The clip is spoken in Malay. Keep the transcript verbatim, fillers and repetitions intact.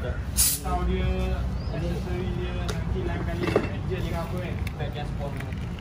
ada. Tahu dia accessory dia nanti lain kali adjust dengan apa kan. Back gas pon.